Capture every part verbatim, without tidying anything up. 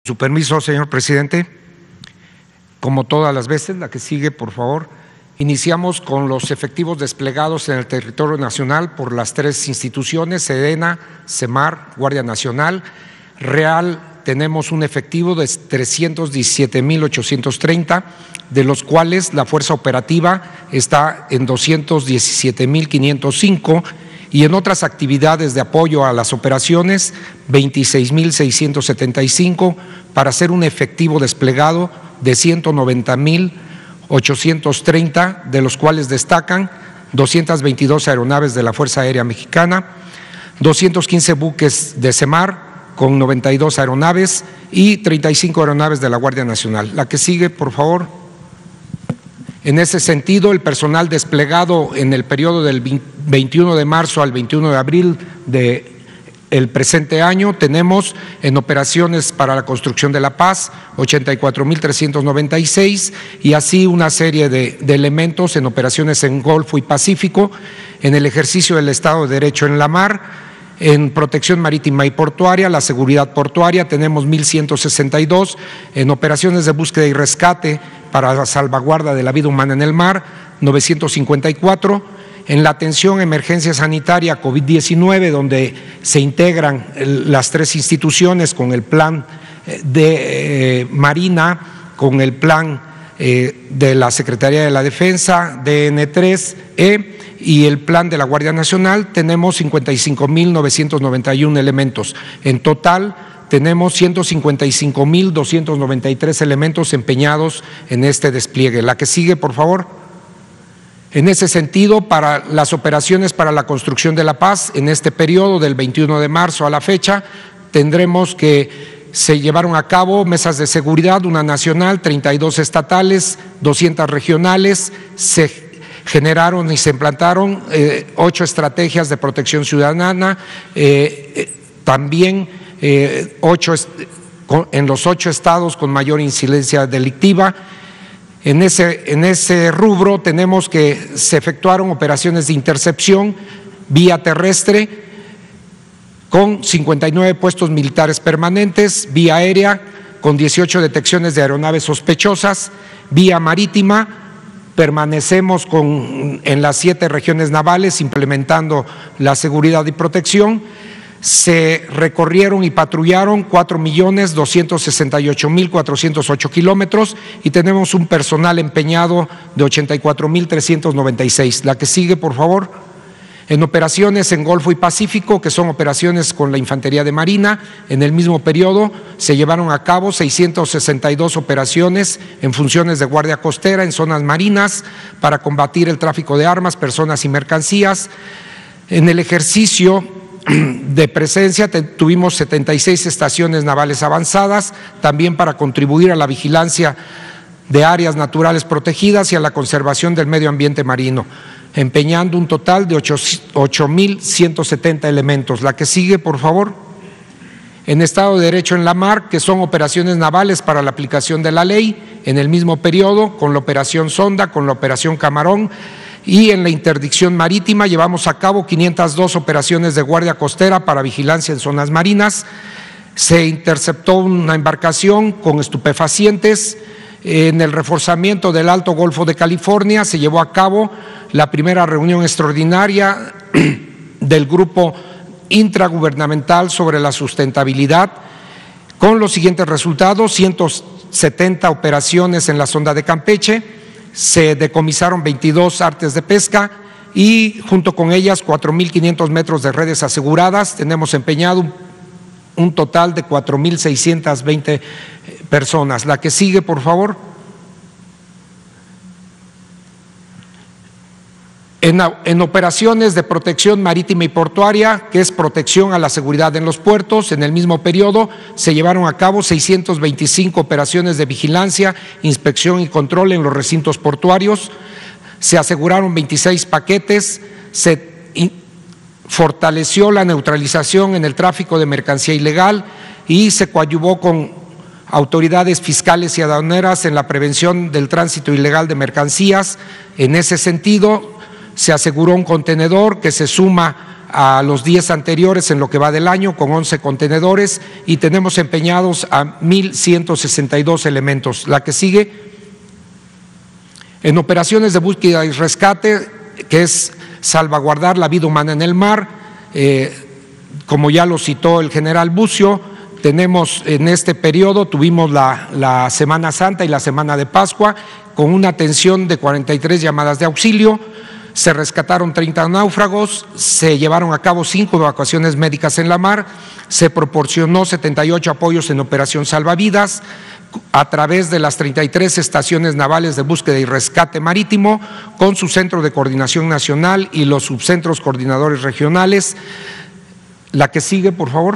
Su permiso, señor presidente. Como todas las veces, la que sigue, por favor. Iniciamos con los efectivos desplegados en el territorio nacional por las tres instituciones, SEDENA, SEMAR, Guardia Nacional. Real, tenemos un efectivo de trescientos diecisiete mil ochocientos treinta, de los cuales la fuerza operativa está en doscientos diecisiete mil quinientos cinco y en otras actividades de apoyo a las operaciones, veintiséis mil seiscientos setenta y cinco, para hacer un efectivo desplegado de ciento noventa mil ochocientos treinta, de los cuales destacan doscientas veintidós aeronaves de la Fuerza Aérea Mexicana, doscientos quince buques de SEMAR con noventa y dos aeronaves y treinta y cinco aeronaves de la Guardia Nacional. La que sigue, por favor. En ese sentido, el personal desplegado en el periodo del veintiuno de marzo al veintiuno de abril de el presente año, tenemos en operaciones para la construcción de la paz ochenta y cuatro mil trescientos noventa y seis y así una serie de, de elementos en operaciones en Golfo y Pacífico, en el ejercicio del Estado de Derecho en la mar, en protección marítima y portuaria, la seguridad portuaria tenemos mil ciento sesenta y dos, en operaciones de búsqueda y rescate para la salvaguarda de la vida humana en el mar, novecientos cincuenta y cuatro, en la atención a emergencia sanitaria COVID diecinueve, donde se integran las tres instituciones con el plan de eh, Marina, con el plan eh, de la Secretaría de la Defensa, D N tres E y el plan de la Guardia Nacional, tenemos cincuenta y cinco mil novecientos noventa y uno elementos. En total tenemos ciento cincuenta y cinco mil doscientos noventa y tres elementos empeñados en este despliegue. La que sigue, por favor. En ese sentido, para las operaciones para la construcción de la paz, en este periodo del veintiuno de marzo a la fecha, tendremos que se llevaron a cabo mesas de seguridad, una nacional, treinta y dos estatales, doscientas regionales, se generaron y se implantaron eh, ocho estrategias de protección ciudadana, eh, eh, también eh, ocho en los ocho estados con mayor incidencia delictiva. En ese, en ese rubro tenemos que se efectuaron operaciones de intercepción vía terrestre con cincuenta y nueve puestos militares permanentes, vía aérea con dieciocho detecciones de aeronaves sospechosas, vía marítima permanecemos con, en las siete regiones navales implementando la seguridad y protección. Se recorrieron y patrullaron cuatro millones doscientos sesenta y ocho mil cuatrocientos ocho kilómetros y tenemos un personal empeñado de ochenta y cuatro mil trescientos noventa y seis. La que sigue, por favor. En operaciones en Golfo y Pacífico, que son operaciones con la Infantería de Marina, en el mismo periodo se llevaron a cabo seiscientas sesenta y dos operaciones en funciones de guardia costera en zonas marinas para combatir el tráfico de armas, personas y mercancías. En el ejercicio de presencia tuvimos setenta y seis estaciones navales avanzadas, también para contribuir a la vigilancia de áreas naturales protegidas y a la conservación del medio ambiente marino, empeñando un total de ocho mil ciento setenta elementos. La que sigue, por favor. En Estado de Derecho en la mar, que son operaciones navales para la aplicación de la ley, en el mismo periodo, con la operación Sonda, con la operación Camarón, y en la interdicción marítima llevamos a cabo quinientas dos operaciones de guardia costera para vigilancia en zonas marinas. Se interceptó una embarcación con estupefacientes. En el reforzamiento del Alto Golfo de California se llevó a cabo la primera reunión extraordinaria del Grupo Intragubernamental sobre la Sustentabilidad, con los siguientes resultados: ciento setenta operaciones en la sonda de Campeche, se decomisaron veintidós artes de pesca y junto con ellas cuatro mil quinientos metros de redes aseguradas. Tenemos empeñado un, un total de cuatro mil seiscientas veinte personas. La que sigue, por favor. En, en operaciones de protección marítima y portuaria, que es protección a la seguridad en los puertos, en el mismo periodo se llevaron a cabo seiscientas veinticinco operaciones de vigilancia, inspección y control en los recintos portuarios, se aseguraron veintiséis paquetes, se in, fortaleció la neutralización en el tráfico de mercancía ilegal y se coadyuvó con autoridades fiscales y aduaneras en la prevención del tránsito ilegal de mercancías. En ese sentido, se aseguró un contenedor que se suma a los diez anteriores en lo que va del año, con once contenedores, y tenemos empeñados a mil ciento sesenta y dos elementos. La que sigue, en operaciones de búsqueda y rescate, que es salvaguardar la vida humana en el mar, eh, como ya lo citó el general Bucio, tenemos en este periodo, tuvimos la, la Semana Santa y la Semana de Pascua, con una atención de cuarenta y tres llamadas de auxilio, se rescataron treinta náufragos, se llevaron a cabo cinco evacuaciones médicas en la mar, se proporcionó setenta y ocho apoyos en operación salvavidas a través de las treinta y tres estaciones navales de búsqueda y rescate marítimo, con su centro de coordinación nacional y los subcentros coordinadores regionales. La que sigue, por favor.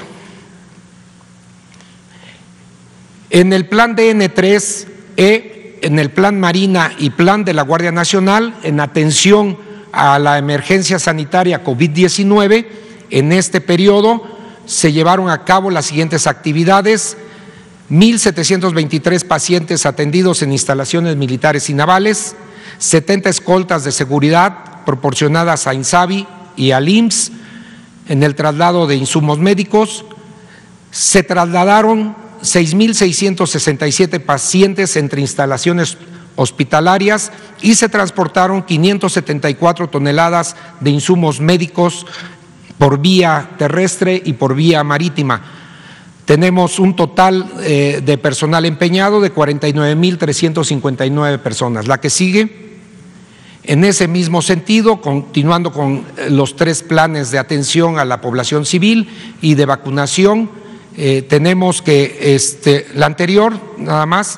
En el plan D N tres E, en el plan Marina y plan de la Guardia Nacional, en atención a la emergencia sanitaria COVID diecinueve, en este periodo se llevaron a cabo las siguientes actividades: mil setecientos veintitrés pacientes atendidos en instalaciones militares y navales, setenta escoltas de seguridad proporcionadas a INSABI y al I M S S en el traslado de insumos médicos, se trasladaron seis mil seiscientos sesenta y siete pacientes entre instalaciones hospitalarias y se transportaron quinientas setenta y cuatro toneladas de insumos médicos por vía terrestre y por vía marítima. Tenemos un total eh, de personal empeñado de cuarenta y nueve mil trescientas cincuenta y nueve personas. La que sigue, en ese mismo sentido, continuando con los tres planes de atención a la población civil y de vacunación, eh, tenemos que este, la anterior, nada más.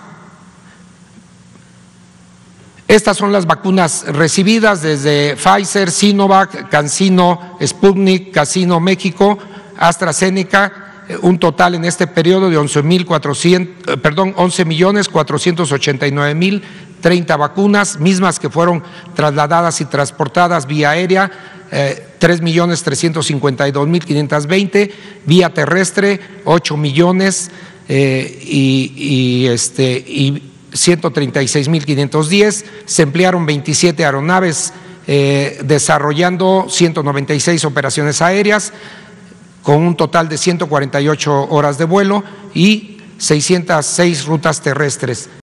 Estas son las vacunas recibidas desde Pfizer, Sinovac, CanSino, Sputnik, CanSino México, AstraZeneca, un total en este periodo de once mil cuatrocientos, perdón, once millones cuatrocientos ochenta y nueve mil treinta vacunas, mismas que fueron trasladadas y transportadas vía aérea, eh, tres millones trescientos cincuenta y dos mil quinientos veinte, vía terrestre ocho millones eh, y, y, este, y ciento treinta y seis mil quinientos diez, se emplearon veintisiete aeronaves eh, desarrollando ciento noventa y seis operaciones aéreas, con un total de ciento cuarenta y ocho horas de vuelo y seiscientas seis rutas terrestres.